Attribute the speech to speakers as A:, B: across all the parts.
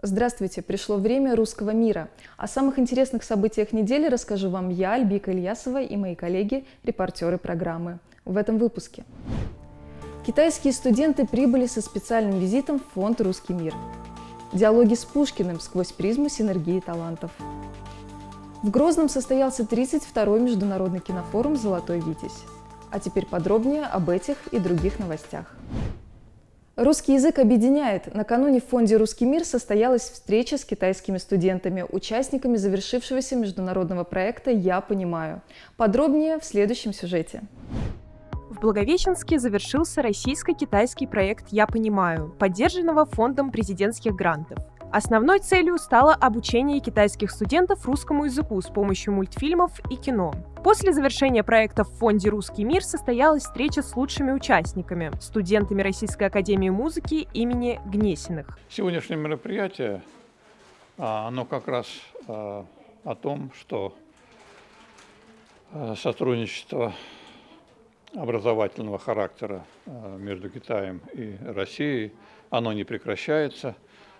A: Здравствуйте! Пришло время русского мира. О самых интересных событиях недели расскажу вам я, Альбика Ильясова, и мои коллеги, репортеры программы. В этом выпуске. Китайские студенты прибыли со специальным визитом в фонд «Русский мир». Диалоги с Пушкиным сквозь призму синергии талантов. В Грозном состоялся 32-й международный кинофорум «Золотой Витязь». А теперь подробнее об этих и других новостях. Русский язык объединяет. Накануне в фонде «Русский мир» состоялась встреча с китайскими студентами, участниками завершившегося международного проекта «Я понимаю». Подробнее в следующем сюжете.
B: В Благовещенске завершился российско-китайский проект «Я понимаю», поддержанного фондом президентских грантов. Основной целью стало обучение китайских студентов русскому языку с помощью мультфильмов и кино. После завершения проекта в фонде «Русский мир» состоялась встреча с лучшими участниками, студентами Российской академии музыки имени Гнесиных.
C: Сегодняшнее мероприятие, оно как раз о том, что сотрудничество образовательного характера между Китаем и Россией, оно не прекращается.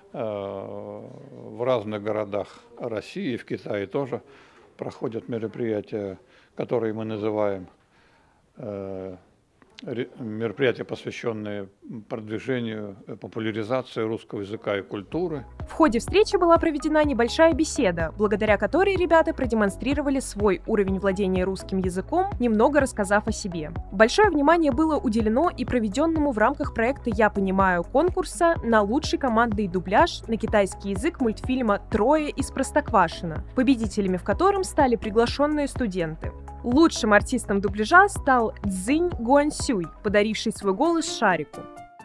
C: В разных городах России, в Китае тоже проходят мероприятия, которые мы называем мероприятия, посвященные продвижению, популяризации русского языка и культуры.
B: В ходе встречи была проведена небольшая беседа, благодаря которой ребята продемонстрировали свой уровень владения русским языком, немного рассказав о себе. Большое внимание было уделено и проведенному в рамках проекта «Я понимаю» конкурса на лучший командный дубляж на китайский язык мультфильма «Трое из Простоквашино», победителями в котором стали приглашенные студенты. Лучшим артистом дубляжа стал Цзинь Гуансюй, подаривший свой голос Шарику.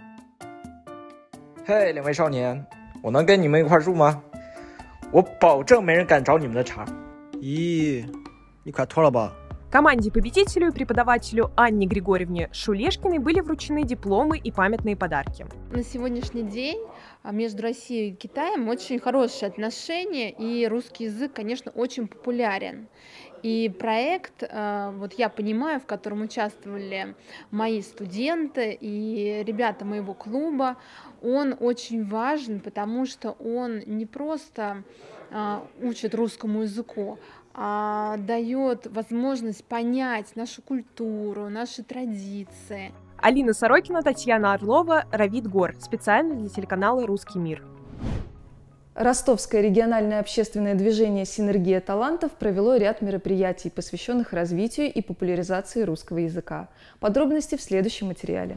D: 嘿，两位少年，我能跟你们一块住吗？我保证没人敢找你们的茬。
E: 咦，你快脱了吧！
B: Команде победителю и преподавателю Анне Григорьевне Шулешкиной были вручены дипломы и памятные подарки.
F: На сегодняшний день между Россией и Китаем очень хорошие отношения, и русский язык, конечно, очень популярен. И проект, вот «Я понимаю», в котором участвовали мои студенты и ребята моего клуба, он очень важен, потому что он не просто учит русскому языку, а дает возможность понять нашу культуру, наши традиции.
B: Алина Сорокина, Татьяна Орлова, Равид Гор. Специально для телеканала «Русский мир».
A: Ростовское региональное общественное движение «Синергия талантов» провело ряд мероприятий, посвященных развитию и популяризации русского языка. Подробности в следующем материале.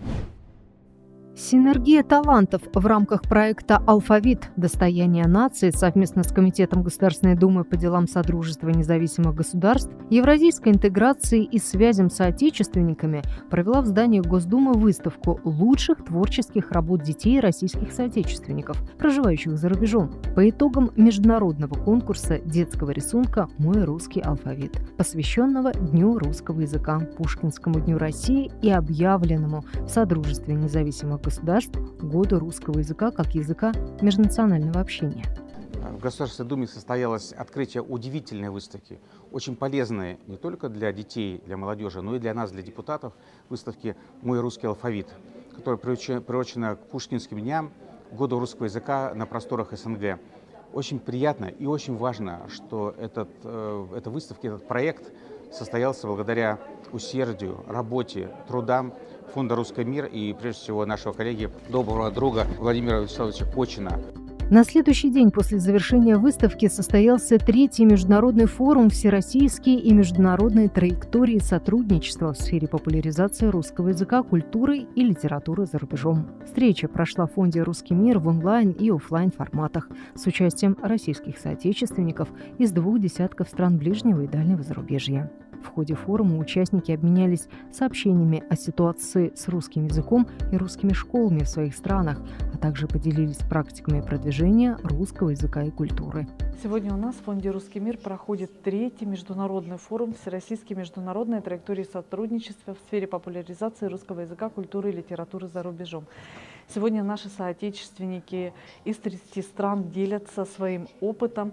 G: Синергия талантов в рамках проекта «Алфавит. Достояние нации» совместно с Комитетом Государственной Думы по делам Содружества независимых государств, евразийской интеграции и связям с соотечественниками провела в здании Госдумы выставку лучших творческих работ детей российских соотечественников, проживающих за рубежом, по итогам международного конкурса детского рисунка «Мой русский алфавит», посвященного Дню русского языка, Пушкинскому дню России и объявленному в Содружестве независимых государств Году русского языка как языка межнационального общения.
H: В Государственной Думе состоялось открытие удивительной выставки, очень полезной не только для детей, для молодежи, но и для нас, для депутатов, выставки «Мой русский алфавит», которая приурочена к Пушкинским дням, Году русского языка на просторах СНГ. Очень приятно и очень важно, что эта выставка, этот проект состоялся благодаря усердию, работе, трудам фонда «Русский мир» и, прежде всего, нашего коллеги, доброго друга Владимира Вячеславовича Кочина.
G: На следующий день после завершения выставки состоялся третий международный форум «Всероссийские и международные траектории сотрудничества в сфере популяризации русского языка, культуры и литературы за рубежом». Встреча прошла в фонде «Русский мир» в онлайн и офлайн форматах с участием российских соотечественников из 2 десятков стран ближнего и дальнего зарубежья. В ходе форума участники обменялись сообщениями о ситуации с русским языком и русскими школами в своих странах, а также поделились практиками продвижения русского языка и культуры.
I: Сегодня у нас в фонде «Русский мир» проходит третий международный форум «Всероссийские международные траектории сотрудничества в сфере популяризации русского языка, культуры и литературы за рубежом». Сегодня наши соотечественники из 30 стран делятся своим опытом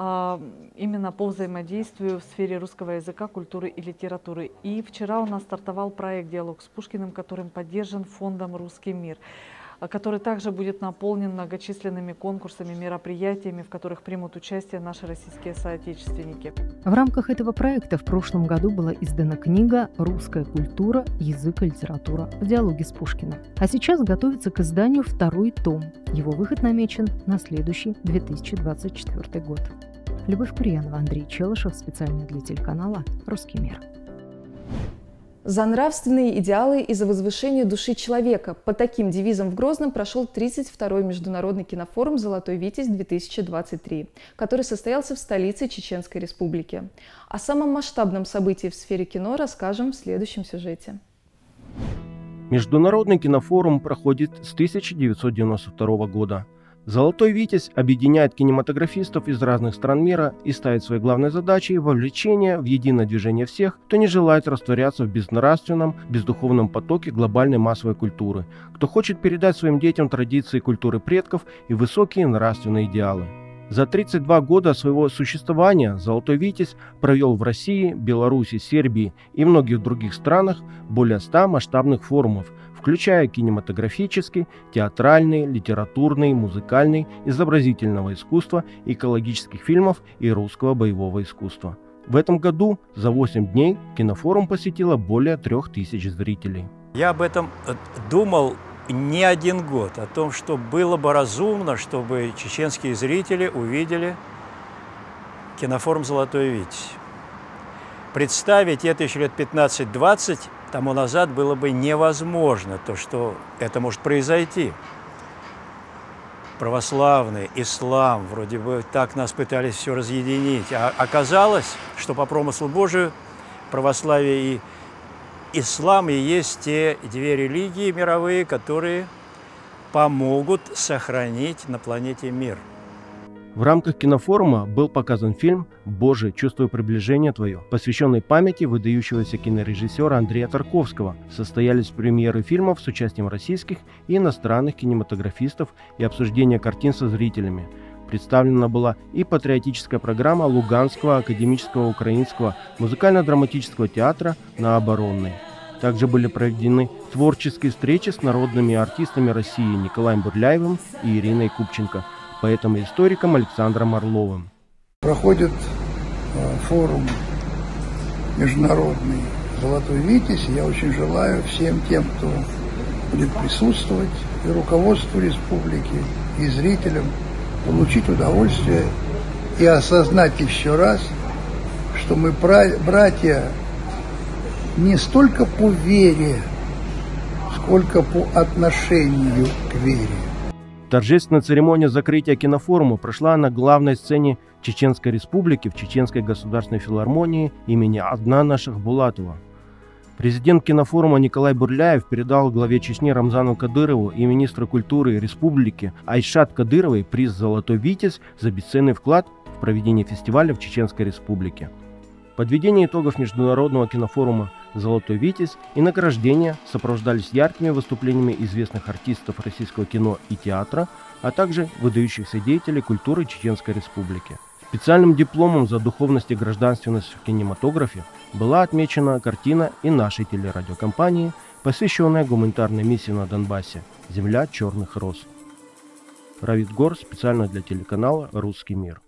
I: именно по взаимодействию в сфере русского языка, культуры и литературы. И вчера у нас стартовал проект «Диалог с Пушкиным», которым поддержан фондом «Русский мир». который также будет наполнен многочисленными конкурсами, мероприятиями, в которых примут участие наши российские соотечественники.
G: В рамках этого проекта в прошлом году была издана книга «Русская культура, язык и литература в диалоге с Пушкиным». А сейчас готовится к изданию второй том. Его выход намечен на следующий 2024 год. Любовь Курьянова, Андрей Челышев, специально для телеканала «Русский мир».
A: За нравственные идеалы и за возвышение души человека. Под таким девизом в Грозном прошел 32-й международный кинофорум «Золотой Витязь-2023», который состоялся в столице Чеченской Республики. О самом масштабном событии в сфере кино расскажем в следующем сюжете.
J: Международный кинофорум проходит с 1992 года. «Золотой Витязь» объединяет кинематографистов из разных стран мира и ставит своей главной задачей вовлечение в единое движение всех, кто не желает растворяться в безнравственном, бездуховном потоке глобальной массовой культуры, кто хочет передать своим детям традиции культуры предков и высокие нравственные идеалы. За 32 года своего существования «Золотой Витязь» провел в России, Беларуси, Сербии и многих других странах более 100 масштабных форумов, включая кинематографический, театральный, литературный, музыкальный, изобразительного искусства, экологических фильмов и русского боевого искусства. В этом году за 8 дней кинофорум посетило более 3000 зрителей.
K: Я об этом думал не один год, о том, что было бы разумно, чтобы чеченские зрители увидели кинофорум «Золотой Витязь». Представить это еще лет 15-20 тому назад было бы невозможно, то, что это может произойти. Православный, ислам, вроде бы так нас пытались все разъединить, а оказалось, что по промыслу Божию православие и ислам и есть те две религии мировые, которые помогут сохранить на планете мир.
J: В рамках кинофорума был показан фильм «Боже, чувствую приближение Твое», посвященный памяти выдающегося кинорежиссера Андрея Тарковского. Состоялись премьеры фильмов с участием российских и иностранных кинематографистов и обсуждение картин со зрителями. Представлена была и патриотическая программа Луганского академического украинского музыкально-драматического театра на Оборонной. Также были проведены творческие встречи с народными артистами России Николаем Бурляевым и Ириной Купченко, поэтом и историком Александром Орловым.
L: Проходит форум международный «Золотой Витязь». Я очень желаю всем тем, кто будет присутствовать, и руководству республики, и зрителям, получить удовольствие и осознать еще раз, что мы братья не столько по вере, сколько по отношению к вере.
J: Торжественная церемония закрытия кинофорума прошла на главной сцене Чеченской Республики в Чеченской государственной филармонии имени Аднана Шахбулатова. Президент кинофорума Николай Бурляев передал главе Чечни Рамзану Кадырову и министру культуры республики Айшат Кадыровой приз «Золотой Витязь» за бесценный вклад в проведение фестиваля в Чеченской Республике. Подведение итогов международного кинофорума «Золотой Витязь» и награждения сопровождались яркими выступлениями известных артистов российского кино и театра, а также выдающихся деятелей культуры Чеченской Республики. Специальным дипломом за духовность и гражданственность в кинематографе была отмечена картина и нашей телерадиокомпании, посвященная гуманитарной миссии на Донбассе «Земля черных роз». Равид Гор, специально для телеканала «Русский мир».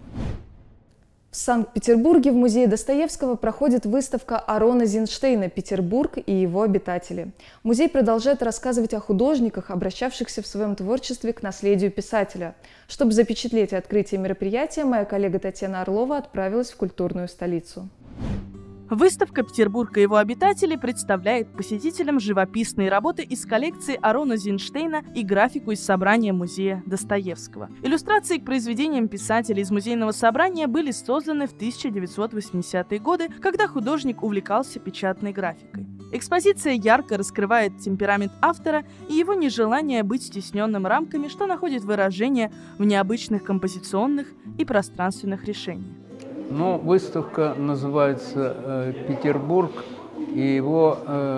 A: В Санкт-Петербурге в музее Достоевского проходит выставка Арона Зинштейна «Петербург и его обитатели». Музей продолжает рассказывать о художниках, обращавшихся в своем творчестве к наследию писателя. Чтобы запечатлеть открытие мероприятия, моя коллега Татьяна Орлова отправилась в культурную столицу.
M: Выставка «Петербург и его обитатели» представляет посетителям живописные работы из коллекции Арона Зинштейна и графику из собрания музея Достоевского. Иллюстрации к произведениям писателей из музейного собрания были созданы в 1980-е годы, когда художник увлекался печатной графикой. Экспозиция ярко раскрывает темперамент автора и его нежелание быть стесненным рамками, что находит выражение в необычных композиционных и пространственных решениях.
N: Ну, выставка называется «Петербург и его,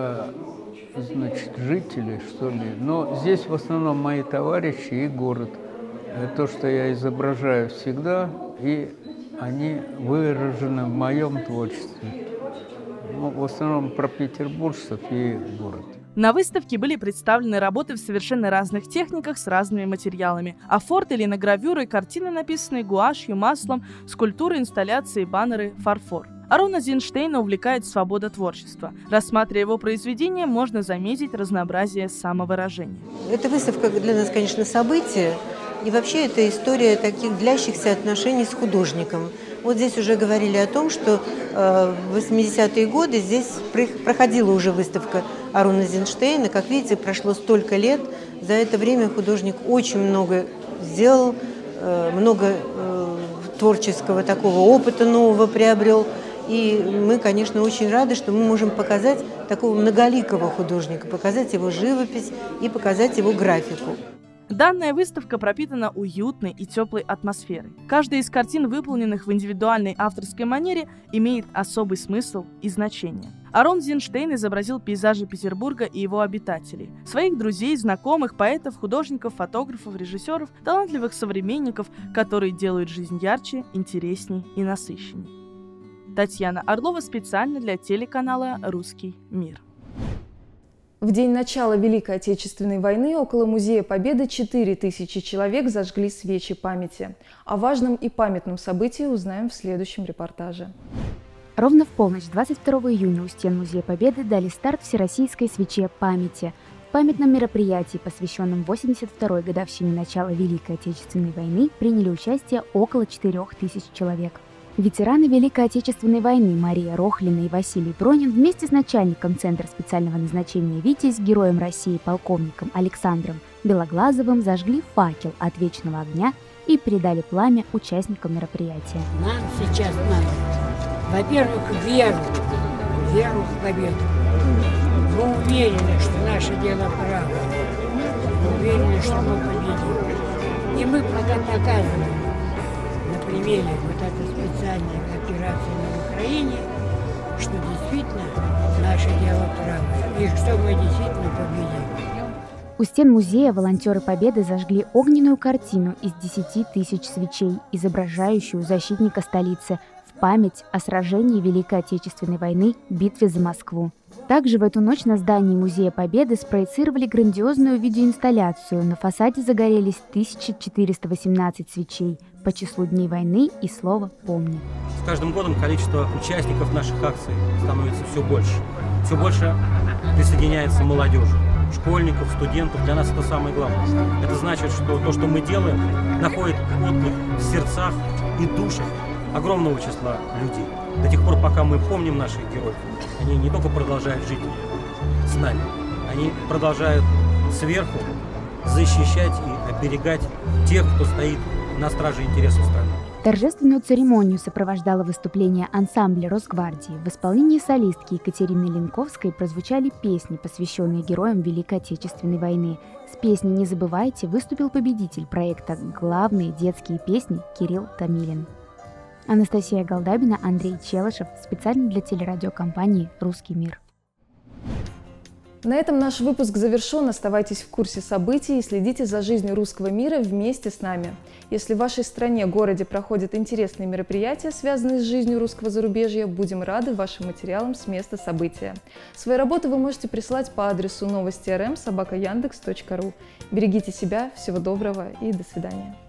N: жители, что ли». Но здесь в основном мои товарищи и город. То, что я изображаю всегда, и они выражены в моем творчестве. Ну, в основном про петербуржцев и город.
M: На выставке были представлены работы в совершенно разных техниках с разными материалами. Афорты, линогравюры, картины, написанные гуашью, маслом, скульптуры, инсталляции, баннеры, фарфор. Арона Зинштейна увлекает свобода творчества. Рассматривая его произведения, можно заметить разнообразие самовыражения.
O: Эта выставка для нас, конечно, событие. И вообще это история таких длящихся отношений с художником. Вот здесь уже говорили о том, что в 80-е годы здесь проходила уже выставка Арона Зинштейна. Как видите, прошло столько лет. За это время художник очень много сделал, много творческого такого опыта нового приобрел. И мы, конечно, очень рады, что мы можем показать такого многоликого художника, показать его живопись и показать его графику.
M: Данная выставка пропитана уютной и теплой атмосферой. Каждая из картин, выполненных в индивидуальной авторской манере, имеет особый смысл и значение. Арон Зинштейн изобразил пейзажи Петербурга и его обитателей, своих друзей, знакомых, поэтов, художников, фотографов, режиссеров, талантливых современников, которые делают жизнь ярче, интересней и насыщенней. Татьяна Орлова специально для телеканала «Русский мир».
A: В день начала Великой Отечественной войны около Музея Победы 4000 человек зажгли свечи памяти. О важном и памятном событии узнаем в следующем репортаже.
P: Ровно в полночь 22 июня у стен Музея Победы дали старт Всероссийской свече памяти. В памятном мероприятии, посвященном 82-й годовщине начала Великой Отечественной войны, приняли участие около 4000 человек. Ветераны Великой Отечественной войны Мария Рохлина и Василий Пронин вместе с начальником Центра специального назначения «Витязь», героем России полковником Александром Белоглазовым зажгли факел от вечного огня и передали пламя участникам мероприятия.
Q: Нам сейчас надо, во-первых, веру в победу. Мы уверены, что наше дело правое. Мы уверены, что мы победим. И мы пока доказываем на примере вот этой специальной операции на Украине, что действительно наше дело правое, и что мы действительно победим.
P: У стен музея волонтеры Победы зажгли огненную картину из 10 000 свечей, изображающую защитника столицы, в память о сражении Великой Отечественной войны, битве за Москву. Также в эту ночь на здании Музея Победы спроецировали грандиозную видеоинсталляцию. На фасаде загорелись 1418 свечей по числу дней войны и слова «Помни».
R: С каждым годом количество участников наших акций становится все больше. Все больше присоединяется молодежи, школьников, студентов. Для нас это самое главное. Это значит, что то, что мы делаем, находит отклик в сердцах и душах огромного числа людей. До тех пор, пока мы помним наших героев, они не только продолжают жить с нами, они продолжают сверху защищать и оберегать тех, кто стоит на страже интересов страны.
P: Торжественную церемонию сопровождало выступление ансамбля Росгвардии. В исполнении солистки Екатерины Ленковской прозвучали песни, посвященные героям Великой Отечественной войны. С песней «Не забывайте» выступил победитель проекта «Главные детские песни» Кирилл Томилин. Анастасия Голдабина, Андрей Челышев. Специально для телерадиокомпании «Русский мир».
A: На этом наш выпуск завершен. Оставайтесь в курсе событий и следите за жизнью русского мира вместе с нами. Если в вашей стране, городе проходят интересные мероприятия, связанные с жизнью русского зарубежья, будем рады вашим материалам с места события. Свои работы вы можете присылать по адресу новости.рм@yandex.ru. Берегите себя, всего доброго и до свидания.